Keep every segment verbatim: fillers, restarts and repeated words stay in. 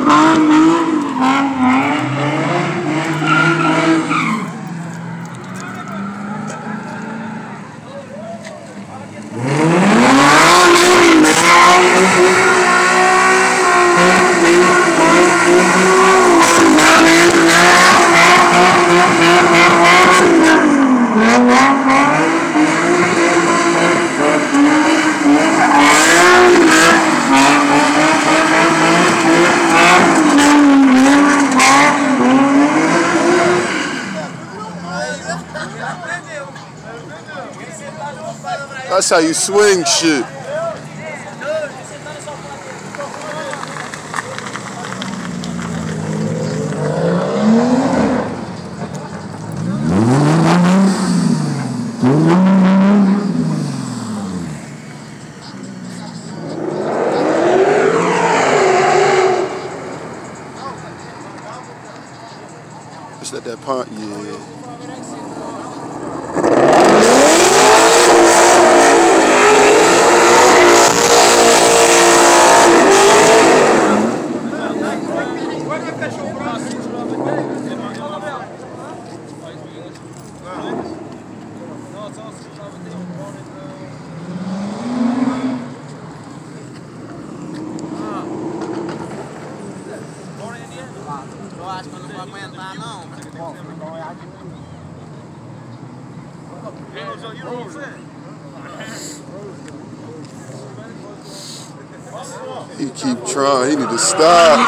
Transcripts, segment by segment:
That's how you swing shit. Just let that pump, yeah. He keep trying. He need to stop.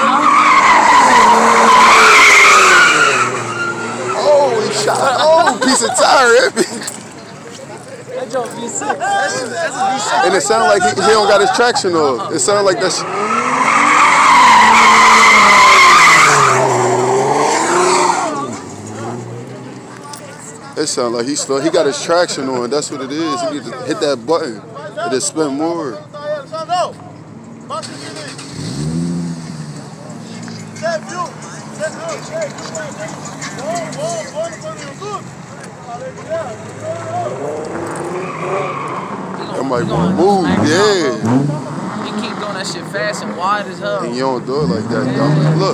Oh, he shot. Oh, piece of tire. That joke V six. That's a V six. And it sounds like he, he don't got his traction off. It sounds like that's. It sounds like he's slow. He got his traction on. That's what it is. He need to hit that button. It'll spin more. That might move, yeah. He keep doing that shit fast and wide as hell. And you don't do it like that, though. Look.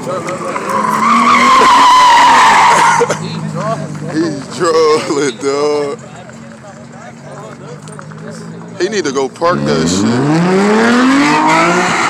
He's drooling, dog. He need to go park that shit.